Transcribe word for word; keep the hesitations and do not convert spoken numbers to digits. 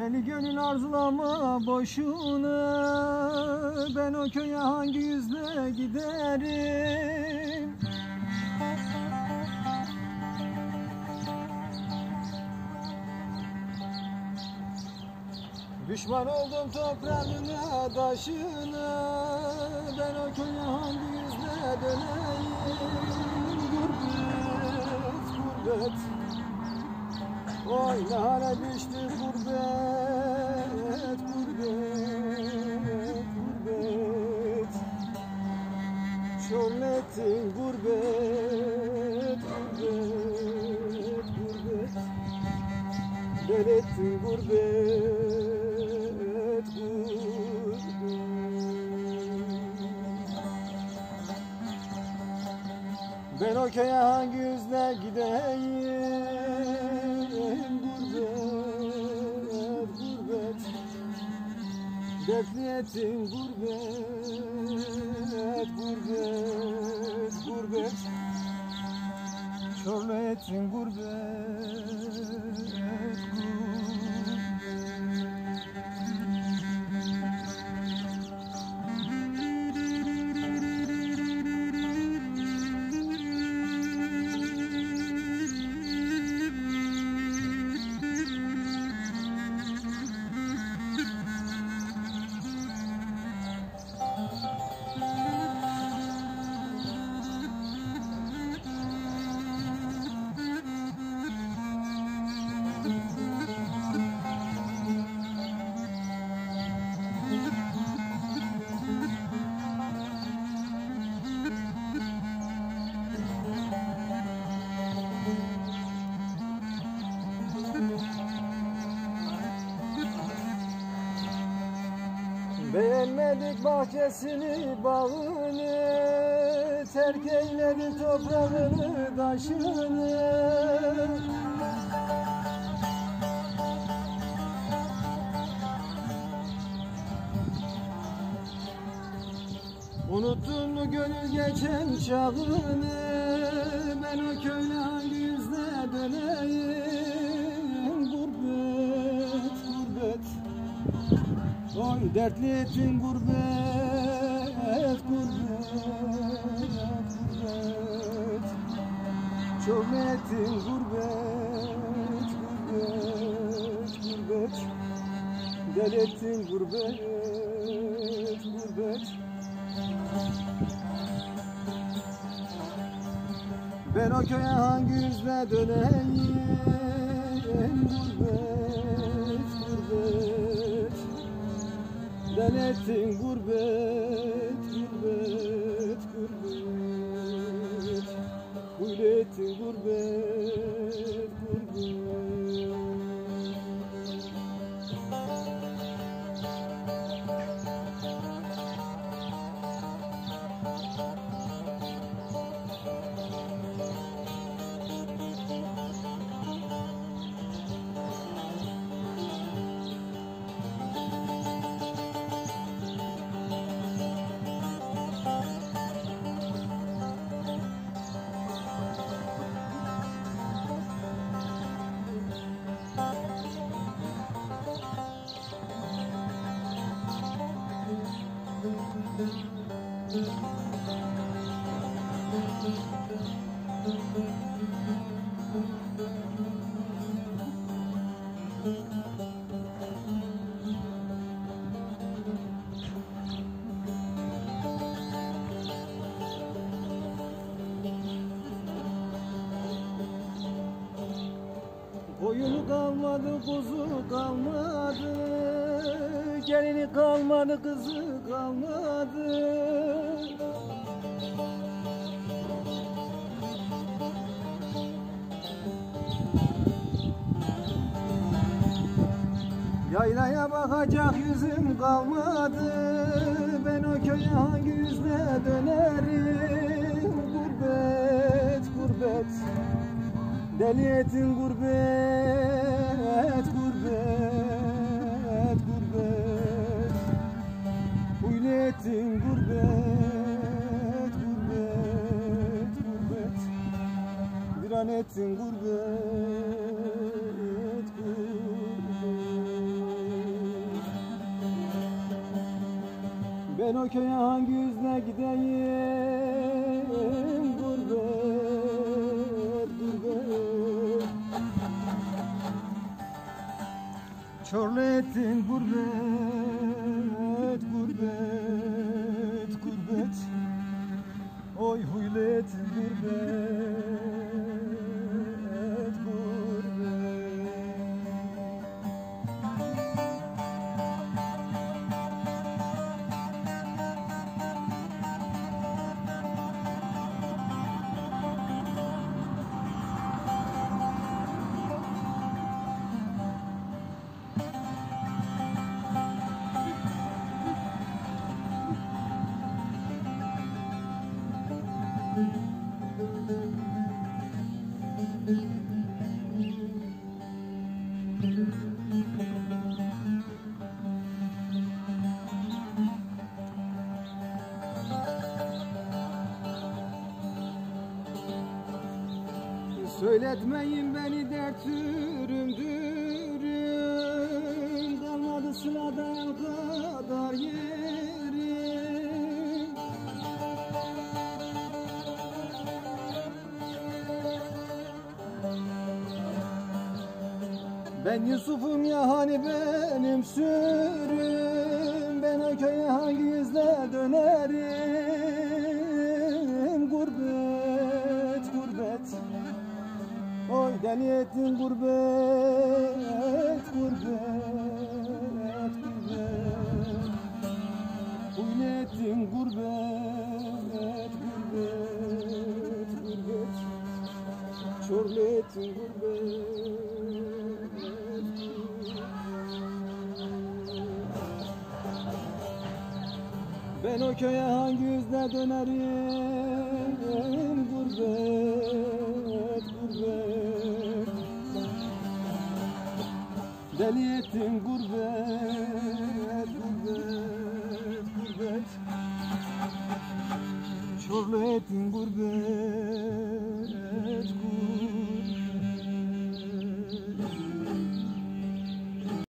Deli gönül arzulama boşuna, ben o köye hangi yüzle giderim? Düşman oldum toprağına, taşına, ben o köye hangi yüzle döneyim? Gurbet, gurbet, oy ne hale düştü gurbet, gurbet, gurbet. Şöhretin gurbet, gurbet, gurbet. Devletin gurbet, gurbet. Ben o köye hangi yüzle gideyim? Gurbet, gurbet. Devletin gurbet, gurbet, gurbet. Şöhretin gurbet. Beğenmedik bahçesini, bağını, terk eyledi toprağını, taşını. Unuttun mu gönül geçen çağını, ben o köyle hangi yüzle döneyim? Gurbet, gurbet, oy dertli etin gurbet, gurbet, gurbet. Şöhretin gurbet, gurbet, gurbet. Devletin gurbet, gurbet. Ben o köye hangi yüzle döneyim? Gurbet, gurbet. Devletin gurbet, gurbet, gurbet. Devletin gurbet, gurbet. Koyunu kalmadı, kuzu kalmadı, gelini kalmadı, kızı kalmadı. Yaylaya bakacak yüzüm kalmadı, ben o köye hangi yüzle dönerim? Gurbet, gurbet. Deli etin gurbet, gurbet, gurbet. Huylu etin gurbet, gurbet, gurbet. Bir an etin gurbet, gurbet. Ben o köye hangi yüzle gideyim? Gurbet, gurbet. Çorlu ettin gurbet, gurbet, gurbet. Oy huylu ettin gurbet, gurbet. Söyletmeyin beni dert dürüm dürüm, kalmadı sılada el kadar yerim. Ben Yusuf'um ya hani benim sürüm, ben o köye hangi yüzle dönerim? Gurbet, gurbet. Oy deli ettin gurbet, gurbet, gurbet. Huylu ettin gurbet, gurbet, gurbet. Çorlu ettin gurbet. Ben o köye hangi yüzle dönerim? Gurbet, gurbet. Deli ettin gurbet, gurbet, gurbet. Çorlu ettin gurbet.